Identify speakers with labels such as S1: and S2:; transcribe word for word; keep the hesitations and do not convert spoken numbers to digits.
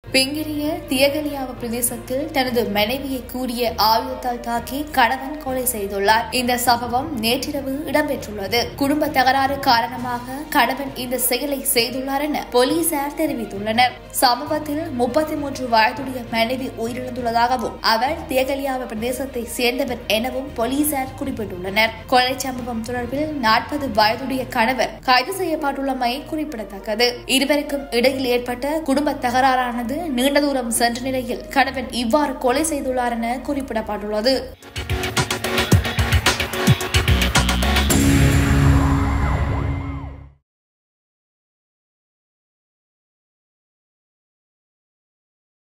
S1: பிங்கிரிய தியகலியாவ பிரதேசத்தில் தனது மனைவியை கூறிய ஆயுதத்தால் தாக்கி கணவன் கொலை செய்துள்ளார். இந்த சம்பவம் நேற்றிரவு இடம்பெற்றுள்ளது. குடும்ப தகராறு காரணமாக கணவன் இந்த செயலை செய்துள்ளார் என போலீசார் தெரிவித்துள்ளனர். சம்பவத்தில் முப்பத்தி மூன்று வயதுடைய மனைவி உயிரிழந்துள்ளதாகவும் அவர் தியகலியாவ பிரதேசத்தை சேர்ந்தவர் எனவும் போலீசார் குறிப்பிட்டுள்ளனர். கொலை சம்பவம் தொடர்பில் நாற்பது வயதுடைய கணவர் கைது செய்யப்பட்டுள்ளமை குறிப்பிடத்தக்கது. இருவருக்கும் இடையில் ஏற்பட்ட குடும்ப தகராறானது நீண்ட தூரம் சென்ற நிலையில் கணவன் இவ்வாறு கொலை செய்துள்ளார் என குறிப்பிடப்பட்டுள்ளது.